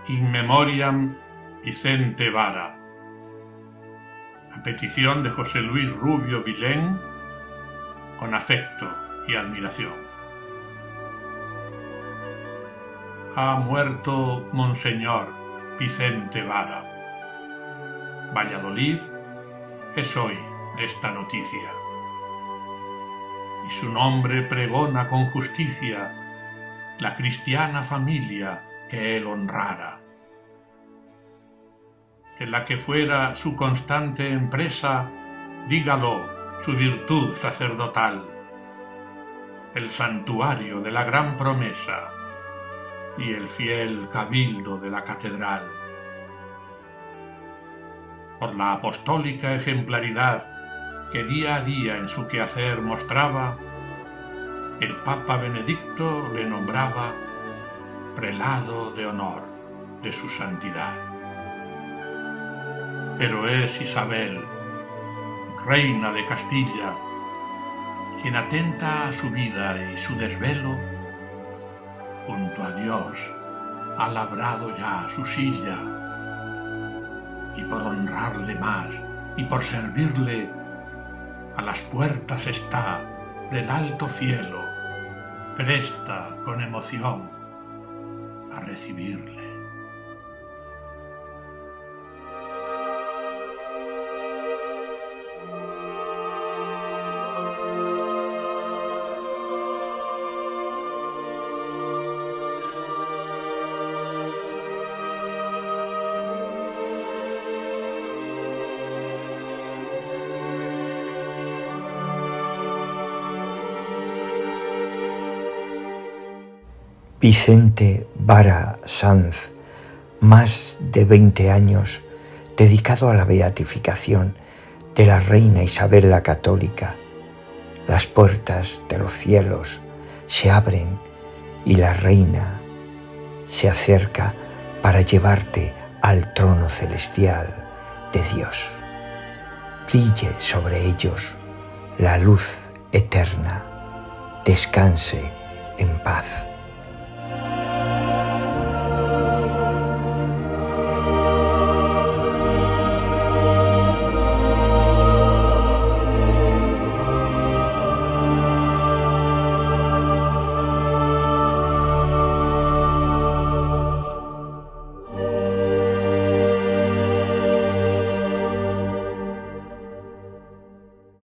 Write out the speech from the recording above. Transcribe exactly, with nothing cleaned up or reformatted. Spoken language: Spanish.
In Memoriam Vicente Vara. A petición de José Luis Rubio Vilén, con afecto y admiración. Ha muerto Monseñor Vicente Vara. Valladolid es hoy esta noticia, y su nombre pregona con justicia la cristiana familia que él honrara. En la que fuera su constante empresa, dígalo su virtud sacerdotal, el santuario de la gran promesa y el fiel cabildo de la catedral. Por la apostólica ejemplaridad que día a día en su quehacer mostraba, el Papa Benedicto le nombraba prelado de honor de su santidad. Pero es Isabel, reina de Castilla, quien atenta a su vida y su desvelo, junto a Dios ha labrado ya su silla, y por honrarle más y por servirle, a las puertas está del alto cielo, presta con emoción a recibirle. Vicente Vara Sanz, más de veinte años dedicado a la beatificación de la reina Isabel la Católica. Las puertas de los cielos se abren y la reina se acerca para llevarte al trono celestial de Dios. Brille sobre ellos la luz eterna. Descanse en paz.